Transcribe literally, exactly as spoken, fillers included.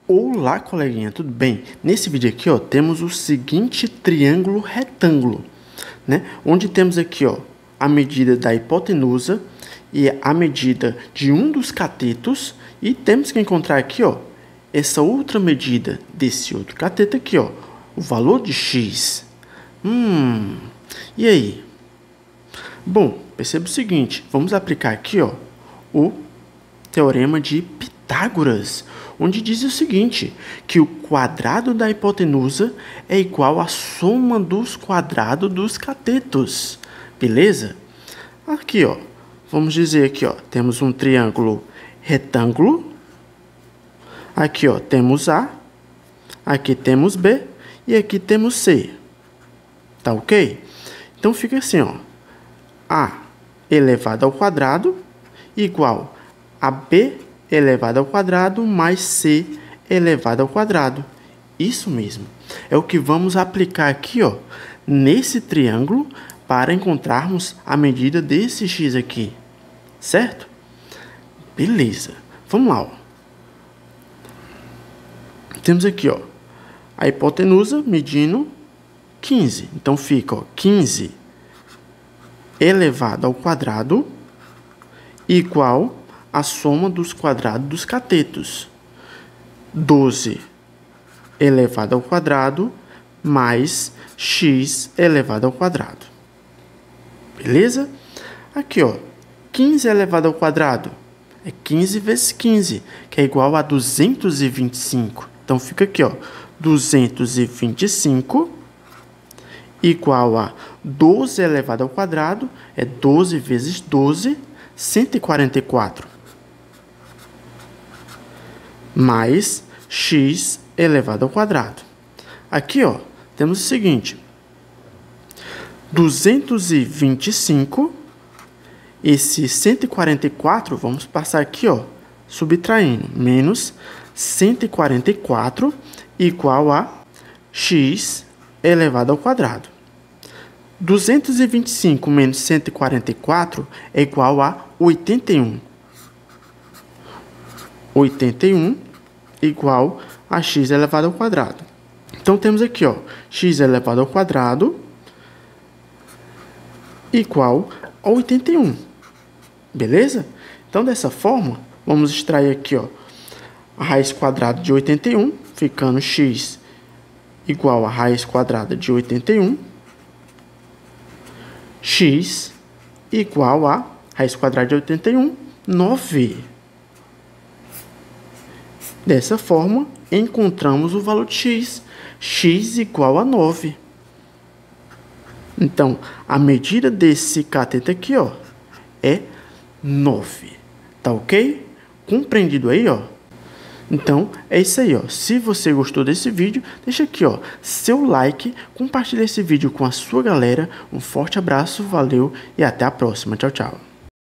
Olá, coleguinha, tudo bem? Nesse vídeo aqui, ó, temos o seguinte triângulo retângulo, né? Onde temos aqui, ó, a medida da hipotenusa e a medida de um dos catetos e temos que encontrar aqui, ó, essa outra medida desse outro cateto aqui, ó, o valor de x. Hum, e aí? Bom, perceba o seguinte, vamos aplicar aqui, ó, o teorema de Pitágoras, onde diz o seguinte, que o quadrado da hipotenusa é igual à soma dos quadrados dos catetos, beleza? Aqui, ó, vamos dizer aqui, ó, temos um triângulo retângulo, aqui, ó, temos A, aqui temos B e aqui temos C, tá ok? Então fica assim, ó, A elevado ao quadrado igual a B elevado ao quadrado mais C elevado ao quadrado. Isso mesmo. É o que vamos aplicar aqui, ó, nesse triângulo para encontrarmos a medida desse x aqui. Certo? Beleza. Vamos lá, ó. Temos aqui, ó, a hipotenusa medindo quinze. Então fica, ó, quinze elevado ao quadrado igual a soma dos quadrados dos catetos. doze elevado ao quadrado mais x elevado ao quadrado. Beleza? Aqui, ó, quinze elevado ao quadrado é quinze vezes quinze, que é igual a duzentos e vinte e cinco. Então fica aqui, ó, duzentos e vinte e cinco igual a doze elevado ao quadrado é doze vezes doze, cento e quarenta e quatro. Mais x elevado ao quadrado. Aqui, ó, temos o seguinte, duzentos e vinte e cinco, esse cento e quarenta e quatro, vamos passar aqui, ó, subtraindo, menos cento e quarenta e quatro igual a x elevado ao quadrado. duzentos e vinte e cinco menos cento e quarenta e quatro é igual a oitenta e um. oitenta e um igual a x elevado ao quadrado. Então, temos aqui, ó, x elevado ao quadrado igual a oitenta e um. Beleza? Então, dessa forma, vamos extrair aqui, ó, a raiz quadrada de oitenta e um, ficando x igual a raiz quadrada de oitenta e um. X igual a raiz quadrada de oitenta e um, nove. Dessa forma, encontramos o valor de x. X igual a nove. Então, a medida desse cateto aqui, ó, é nove. Tá ok? Compreendido aí, ó? Então, é isso aí, ó. Se você gostou desse vídeo, deixa aqui, ó, seu like, compartilha esse vídeo com a sua galera. Um forte abraço, valeu e até a próxima. Tchau, tchau.